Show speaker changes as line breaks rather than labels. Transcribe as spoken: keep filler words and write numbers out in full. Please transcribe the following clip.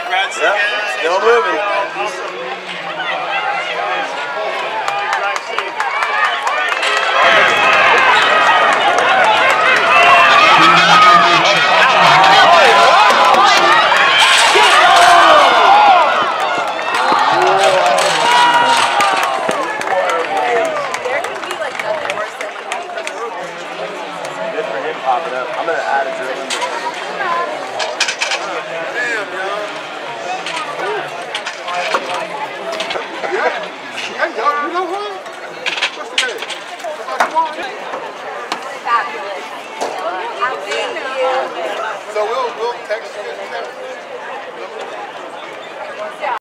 Yep, still moving. Popping up. I'm gonna add a drill in there. Damn, yo. Yeah. Hey, yo, you know what? What's the name? Fabulous. So we'll we'll text you.